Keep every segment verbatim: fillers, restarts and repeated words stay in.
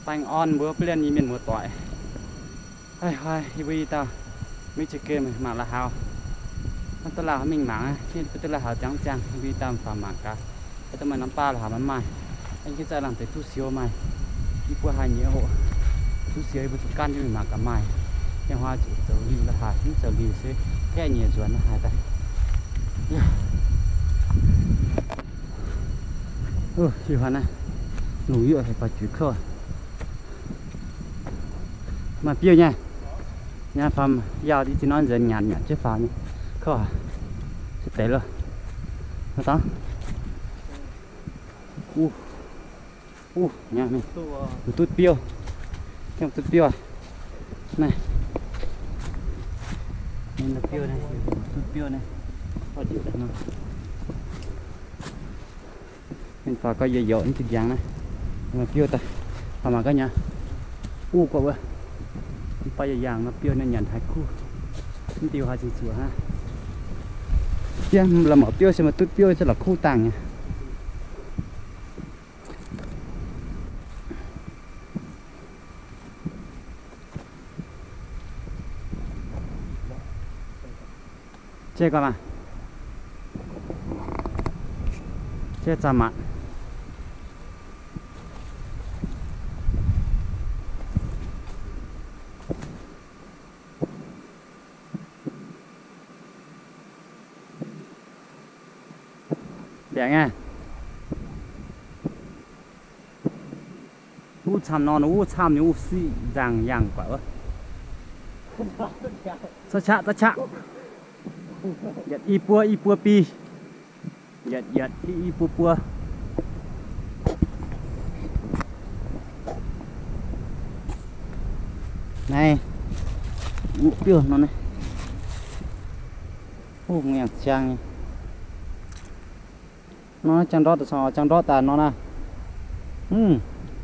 Bánh on bữa lên như miền mùa tỏi. Hay hay, vì tao mấy chiếc kia mà là hào. Nó tao là mình mảng chứ tao là hào trắng trắng vì tao phàm mảng cả. Cái tao mà nắm pa là hào bắn mai. Anh cái ra làm tới tu siêu mai. Đi qua hai nhớ hộ. Tu siêu với tu can cho mình mảng cả mai. Cái hoa chỉ dầu liu là hạt chúng dầu liu sẽ cái nhiều ruột nó hai tay. Ừ, chỉ hoàn này. Núi ở phải phải chịu khơi. Mà tiêu nha. Nhà phòng giao đi thì nó dần nhạt nhạt chứ phàm nhỉ. Khơi. Sẽ té luôn. Nó tao. U. U, nhà mình. Một chút tiêu. Thêm chút tiêu à. Này. Đây là tiêu này, chút tiêu này. Có chịu được không? Mình phải có dây dọn chừng dạng này. Mà tiêu ta. Và mà cái nhà. U quả bơ. Bây giờ dạng nó tiêu nên nhận hai khu. Mình tiêu hai chừng chùa ha. Chứ là mở tiêu xem mà chút tiêu sẽ là khu tàng nha. Chơi con à? Chơi chăm ạ. Đẹp nghe. U chăm non u chăm như u xì rằng yang quả ơi. Sao chạ ta chạ. Giật y pua y pua pi. Giật giật y y pua pua. Này. Ngủ tiêu nó này. Ô nghe trang nha. Nó trang đó sao trang đó ta nó nè. Ừ.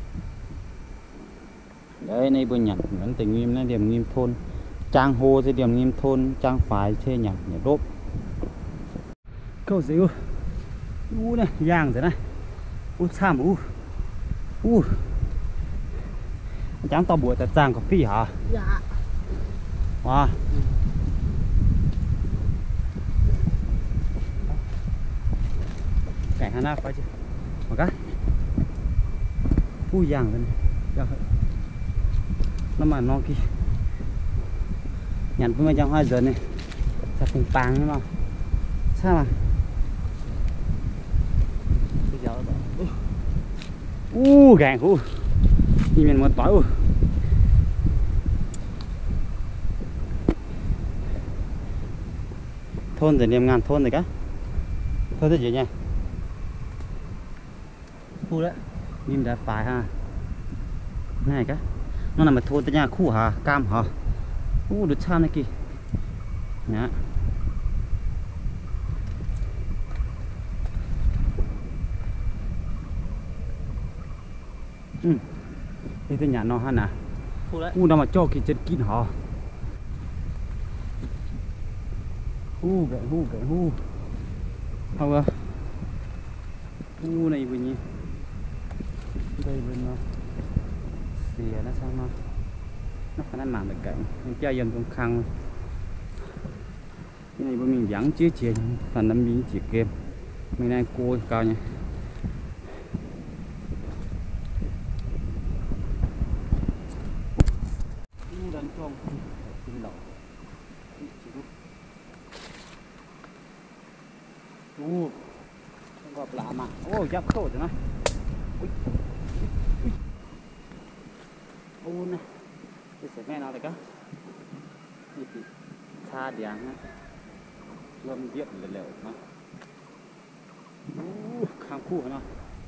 Đấy này vừa nhặt vẫn tình nghiêm này điểm nghiêm thôn. Trang hồ thì điểm nghiêm thôn, trang phải thế nhặt nhặt đốp. Câu gì u. U này, giang rồi này. U xàm u. U. Chẳng tao buổi tại trang có phi hả? Dạ. Wow. Cảnh hana phải chứ. Một cái. U giang rồi này. Giang rồi. Nó mà nó kia. Nhận với mấy trong hai giờ này. Sao cùng pàng đúng không? Sao mà? U gàng u. Đi mình một tỏi u. Thôn rồi niềm ngàn thôn rồi cả. Thôi thế gì nha. Khu đấy. Niềm đã phải ha. Này cả. Nó nằm ở thôn tới nhà khu hả? Cam hả? U được sao này kì. Nhá. Ừ. Đây tới nhà nó hả nè. U nó mà cho cái chân kín hả. U gậy hu gậy hu. Không à. U này vừa nhỉ. Đây bên nó. Xìa nó sao nó. Nó phải ăn màng được cạnh. Mình chơi dần trong khăn. Cái này bọn mình vắng chứ chuyện. Phần năm miếng chỉ kèm. Mình đang cua cao nha. Ô, gặp lạ mà. Ô, giáp khổ rồi này. Ui. Ui. Ô này. Cái sẽ nghe nào đấy cơ. Đi thì xa đèn á. Ngâm điện là liệu mà. Ô, khám khu hả nào.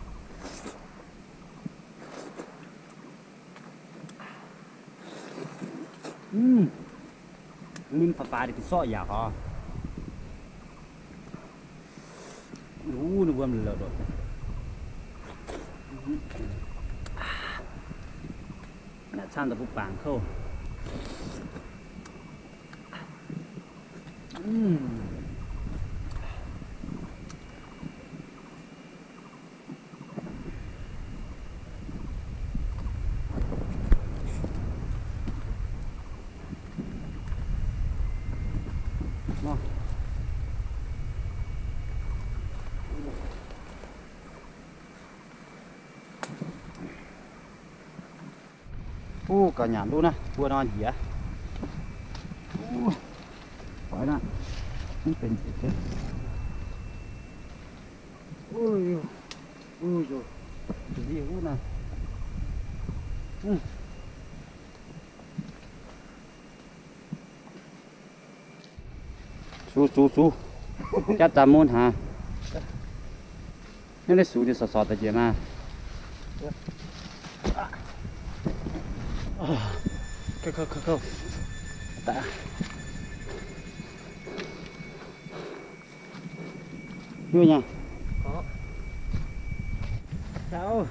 Ừm. Mình phải phải thì sọ giả hả. Ú, nó bơm lợn rồi. Đã chăn được bụng bảng khô. Uhm. u cả nhà luôn nè vua non gì á phải nè khôngเป็นgì thế ui ui rồi cái gì u nè su su su chắc chắn muốn hả nếu lấy su thì sọt sọt tại gì mà khâu khâu khâu khâu tạ vui nha có sao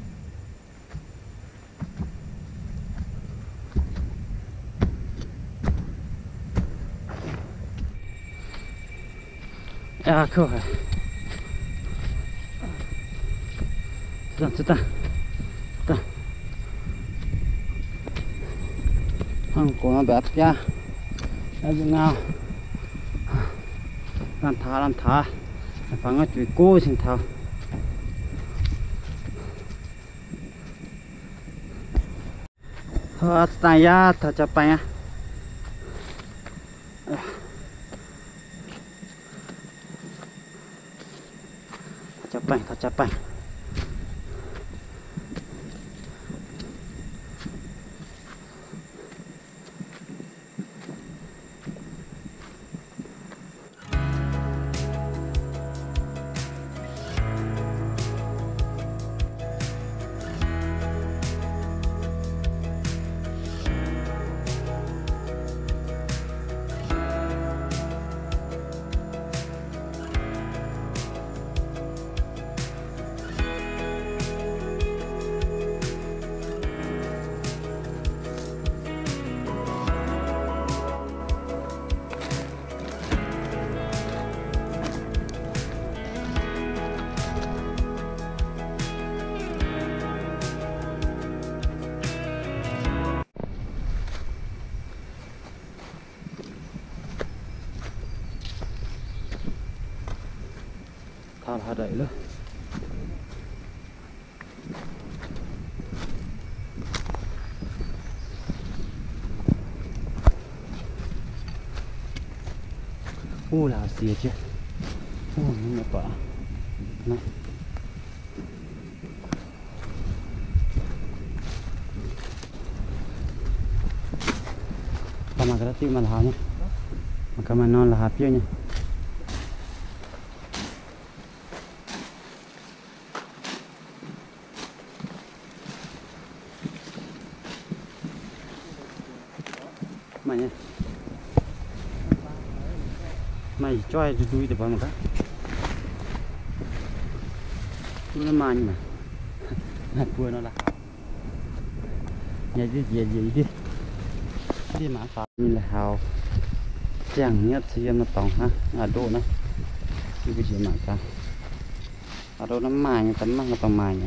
à khâu hả ra ra ta ta hàng của nó bẹp ra nó bị ngao làm thả làm thả phẳng nó chửi cô xin thao hết tay ra thật chặt tay á chặt tay thật chặt tay thao là đẩy luôn u là xìa chứ u nó nhập quả này sama cái tim mà hào nhé mà cái mà non là hạt chưa nhé mày nhé mày cho ai đuôi được bao một cái nó man mà hạt cua nó là nhảy đi nhảy gì đi đi mà phải như là hào chẳng nhất thì em nó tòng ha ở độ nó như cái gì mà ta ở đâu nó mài như tấm nó tòng mài này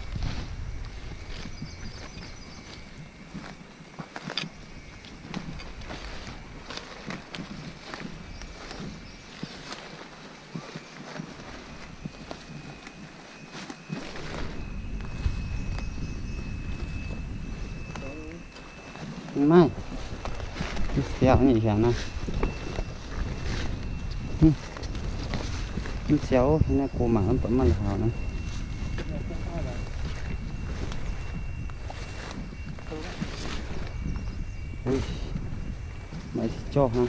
mai xéo nhỉ xéo nào xéo này cô mảng nó vẫn mà hào nữa ui mày cho ha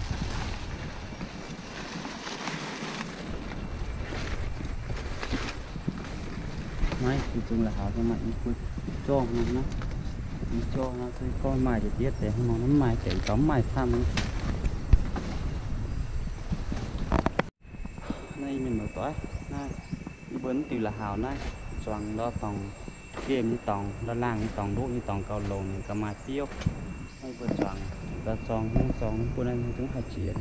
máy thì chung là hào cho mày cho nó cho nó thôi con mài để tiết để nó nó mài chảy cắm mài xăm nay mình mở tỏi này đi bấn từ là hào này choàng đó tòng game như tòng đó lang như tòng đỗ như tòng cao lầu như cả mài tiêu hay vừa choàng đó choàng không choàng bữa nay chúng hai chuyện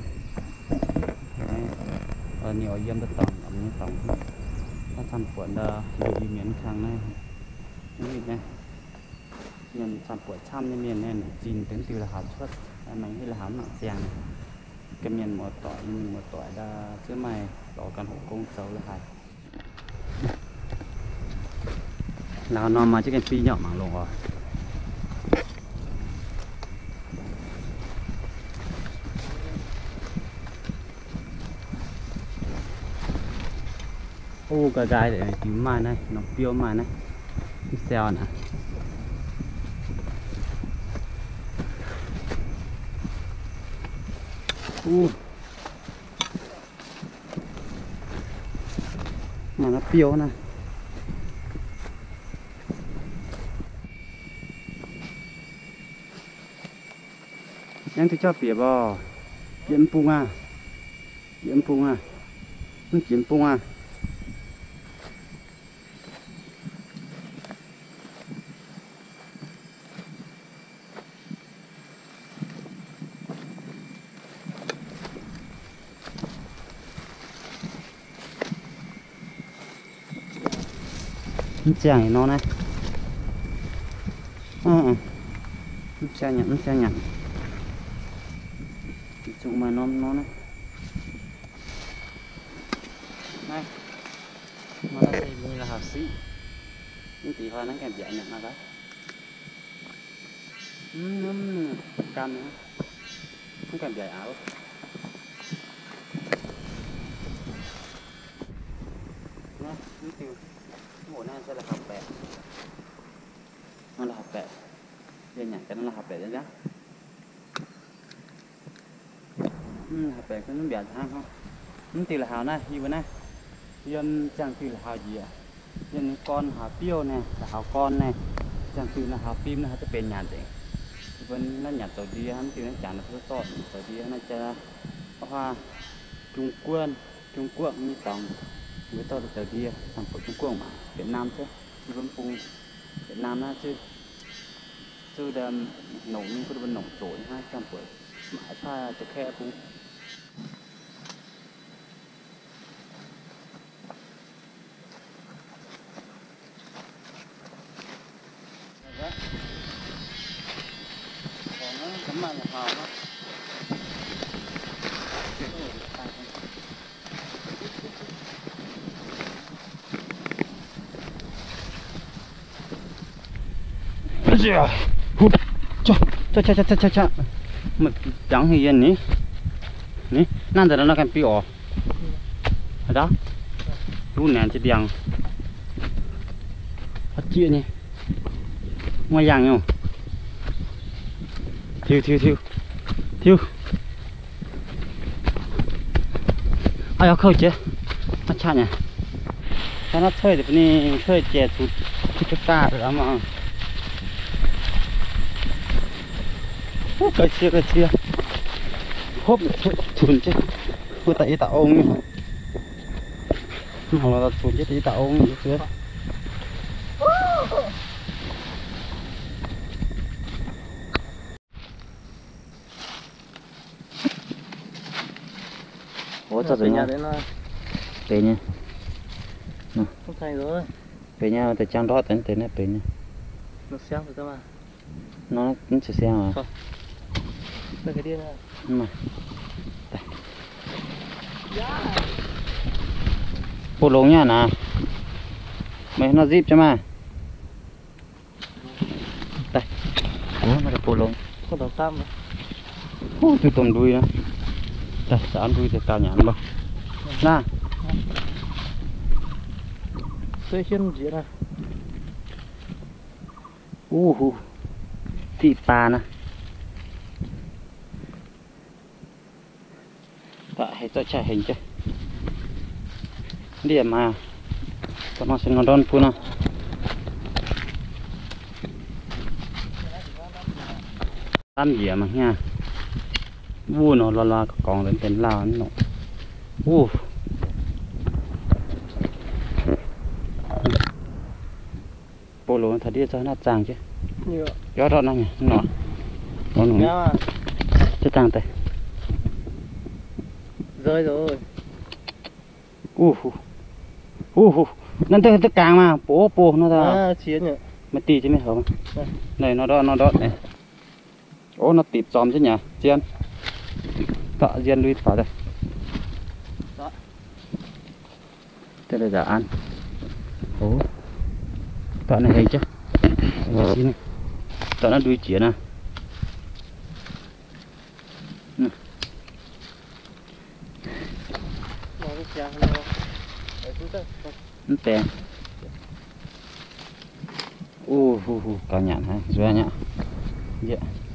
ở nhiều dân đó tòng ẩm như tòng nó xăm cuộn đó lụi miếng khang này như này miền sản phẩm trăm như miền này chín đến từ là hạt xuất mình hay là hạt nặng chèn cái miền một tỏi nhưng một tỏi đã giữa mày đó cần hộ công xấu là hạt là nó mà chứ cái phi nhỏ mạng lồng rồi ô cái gai để tím mai này nó piêu mai này xeo nè u mà nó piêu nèยังที่ชอบเปียบ่เปียมปุงอ่ะเปียมปุงอ่ะมันเปียมปุงอ่ะมันเสียงน้องนะอ๋อมันเสียงอย่างมันเสียงอย่างchúng mà nó nó này này nó là xây như là học sĩ những tỷ hoa nó kèm dạy nhận nào đó ừm cam nữa không kèm dạy áo nè những tiêu mùa này sẽ là học bẹ nó là học bẹ dạy nhận cái nó là học bẹ đấy nhá hạt bẹ có những biển hang không? Những tỷ là hào này, như vậy này, dân chẳng tỷ là hào gì ạ? Dân con hào piêu này, là hào con này, chẳng tỷ là hào phim này, nóเป็นnhạt đấy. Vẫn nó nhạt tàu đi, hắn tỷ nó chẳng là thứ sọt, tàu đi nó cho hoa Trung Quốc, Trung Quốc như tòng, với tàu tàu đi, sản phẩm Trung Quốc mà Việt Nam chứ, vẫn cùng Việt Nam nó chứ, chứ đầm nổ như có đầm nổ trội ha, trăm tuổi mãi pha cho khe cũng còn nó cắm mặt là hào đó cho cho cho cho cho cho mà chẳng hay gì nhỉ nhỉนั่นแต่เรากันปีออกđóรู้แนนจะเดียงพัดเจี๊ยนี่มาอย่างอยู่ทิวทิวทิวทิวเอาเอาเข้าเจ๊มาชาเนี่ยถ้านัดเทยแต่ปนี่เทยเจ๊สุดทุกตาแล้วมาโอ้กระเชียกระเชียครบชุนchứ cô tại tạo ông hoặc là chuồn chết thì tạo ông chứ ủa sao vậy nhà đấy nó về nha không thay rồi về nhà từ trang đó đến đến về nha nó xem rồi các bạn nó nó sẽ xem à đây cái điên mà bộ lông nha nè mày nó zip cho mà đây ủa nó là bộ lông có đầu tam mà ô từ tầm đuôi đó đây sáng đuôi từ cao nhãn bao nè tôi xem gì nè u hu thị pa nè tại hay tôi chạy hình chứ điểm mà tao nó sẽ nó đón phu nào tan gì mà nha vu nó lo lo còn đến tên lao nó vu polo thật đi cho nó chàng chứ gió đó này nó nó nó chứ chàng tay rơi rồi u hu u huนั่นตัวตัวกลางมาโป๊ะโป๊ะnó ra chiến nhỉ mà tì chứ mấy hả này nó đó nó đó này ô nó tịt xòm chứ nhỉ chiến tạ chiến lui phải đây đây là giả ăn ố tạ này hay chứ tạ nó đuôi chiến à Hãy subscribe cho kênh Ghiền Mì Gõ để không bỏ lỡ những video hấp dẫn. tè u hu hu cả nhạn ha rồi nhá dạ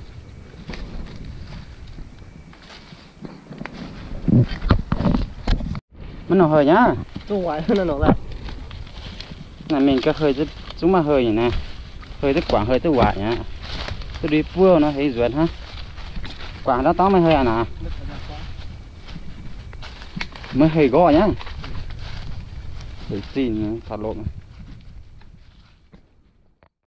mình nó hơi nhá Trung ngoại nó nổ lại này mình có hơi rất chúng mà hơi này nè hơi rất quảng hơi tới quả nhá tôi đi vua nó thấy ruột ha quảng đó tóm mới hơi à nè mới hơi gõ nhá để xin thật lộn